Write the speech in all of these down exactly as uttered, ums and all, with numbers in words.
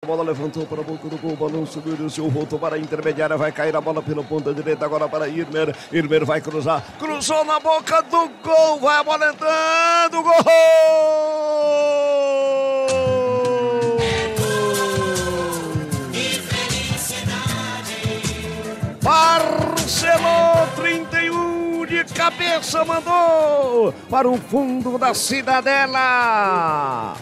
bola levantou para a boca do gol, balão subiu do seu voltou para a intermediária, vai cair a bola pela ponta direita agora para Irmer, Irmer vai cruzar, cruzou na boca do gol, vai a bola entrando, gol! Barcelona trinta e um de cabeça, mandou para o fundo da Cidadela.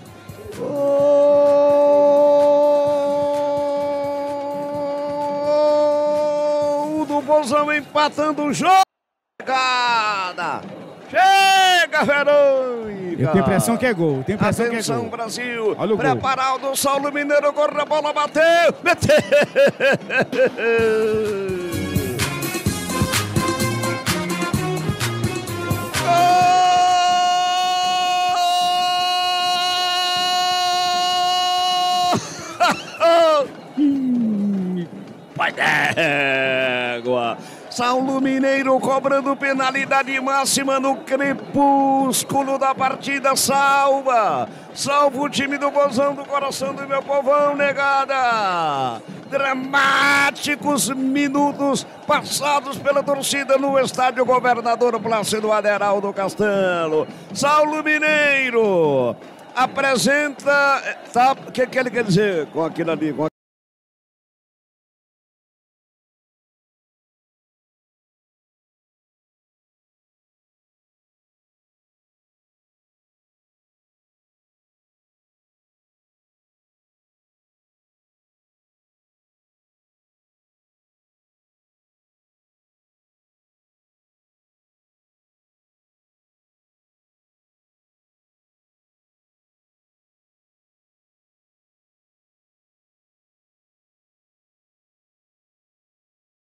Gol do Bozão empatando o jogo. Chegada. Chega, Verônica. Eu tenho impressão que é gol. Tenho impressão Atenção, que é gol. Brasil. Olha o Preparado o Saulo Mineiro. Corre a bola, bateu. Meteu. Vai d'égua. Saulo Mineiro cobrando penalidade máxima no crepúsculo da partida. Salva. Salva o time do Bozão do coração do meu povão, negada. Dramáticos minutos passados pela torcida no estádio Governador Plácido Aderaldo Castelo. Saulo Mineiro apresenta. Tá, o que, que ele quer dizer com aquilo ali? Com